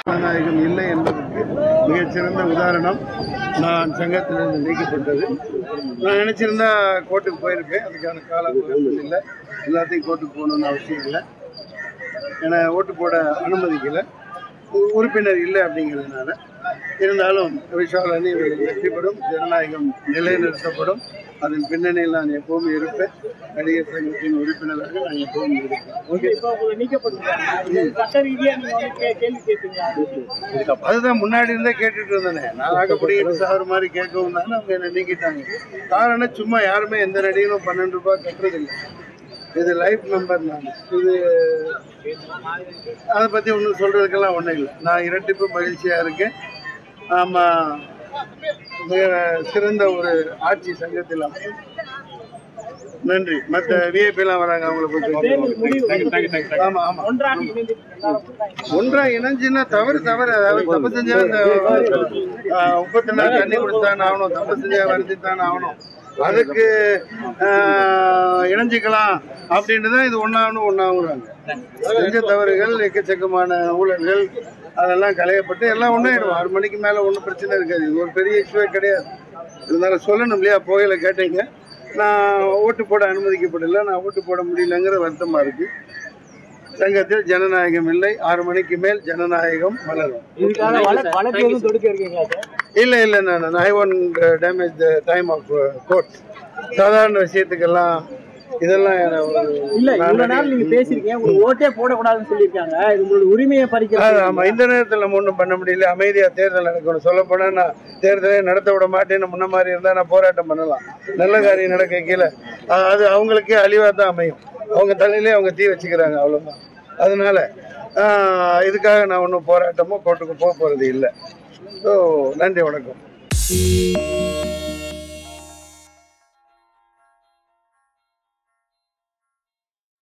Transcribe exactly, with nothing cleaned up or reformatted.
ஜனநாயகம் இல்லை என்பதற்கு மிகச்சிறந்த உதாரணம் நான் சங்கத்திலிருந்து நீக்கப்பட்டது. நான் நினைச்சிருந்தா கோர்ட்டுக்கு போயிருப்பேன். அதுக்கான காலம் இல்லை. எல்லாத்தையும் கோர்ட்டுக்கு போகணும்னு அவசியம் இல்லை. ஏன்னா ஓட்டு போட அனுமதிக்கலை, உறுப்பினர் இல்லை அப்படிங்கிறதுனால. இருந்தாலும் விஷாலனி வெற்றிப்படும், ஜனநாயகம் நிலைநிறுத்தப்படும். அதன் பின்னணியில் நான் எப்பவுமே இருப்பேன். நடிகர் சங்கத்தின் உறுப்பினராக நான் எப்பவும் இருப்பேன். அதுதான் முன்னாடி இருந்தே கேட்டுட்டு இருந்தேனே. நான் ஆகப்படி சார் மாதிரி கேட்கவும் தானே அவங்க என்ன நீக்கிட்டாங்க. காரணம் சும்மா யாருமே எந்த நடிகரும் பன்னெண்டு ரூபாய் கட்டுறதில்லை. இது லைஃப் மெம்பர். நான் இது அதை பற்றி ஒன்றும் சொல்றதுக்கெல்லாம் ஒன்றும் இல்லை. நான் இரட்டிப்பு மகிழ்ச்சியாக இருக்கேன். ஆமாம், மிக சிறந்த ஒரு ஆட்சி சங்கத்தில். நன்றி. மற்ற விஐபிலாம் வராங்க, அவங்கள பற்றி. ஆமாம் ஆமாம், ஒன்றா இணைஞ்சுன்னா தவறு தவறு. அதாவது தப்பு செஞ்சா முப்பத்தி நாலு தண்ணி கொடுத்தானே ஆகணும், தப்பு செஞ்சா வருத்தித்தானே ஆகணும். அதுக்கு இணைஞ்சிக்கலாம் அப்படின்ட்டு தான் இது ஒன்றாகணும் ஒன்றாகுறாங்க. செஞ்ச தவறுகள், எக்கச்சக்கமான ஊழல்கள் அதெல்லாம் களையப்பட்டு எல்லாம் ஒன்றாயிடும். ஆறு மணிக்கு மேலே ஒன்றும் பிரச்சனை இருக்காது. இது ஒரு பெரிய இஷ்யூவே கிடையாது. இருந்தாலும் சொல்லணும் இல்லையா, போகையில கேட்டீங்க. நான் ஓட்டு போட அனுமதிக்கப்படலை, நான் ஓட்டு போட முடியலங்கிற வருத்தமாக இருக்குது. சங்கத்தில் ஜனநாயகம் இல்லை. ஆறு மணிக்கு மேல் ஜனநாயகம் மலரும். இல்லை இல்லை, நான் I won't damage the time of court. சாதாரண விஷயத்துக்கெல்லாம் இதெல்லாம் நீங்க பேசிருக்கீங்க. உங்களுக்கு ஓட்டே போடக்கூடாதுன்னு சொல்லியிருக்காங்க. இது உங்களோட உரிமையை பறிக்கிறது. ஆமா, இந்த நேரத்தில் நம்ம ஒன்றும் பண்ண முடியல. அமைதியா தேர்தல் நடக்கணும். சொல்ல போனா நான் தேர்தலே நடத்த விட மாட்டேன்னு முன்ன மாதிரி இருந்தா நான் போராட்டம் பண்ணலாம். நல்ல காரியம் நடக்க கீழே அது அவங்களுக்கே அழிவா தான் அமையும். அவங்க தலையிலே அவங்க தீ வச்சுக்கிறாங்க, அவ்வளவுதான். அதனால இதுக்காக நான் ஒன்றும் போராட்டமோ கோர்ட்டுக்கு போக போறது இல்லை. ஸோ நன்றி, வணக்கம்.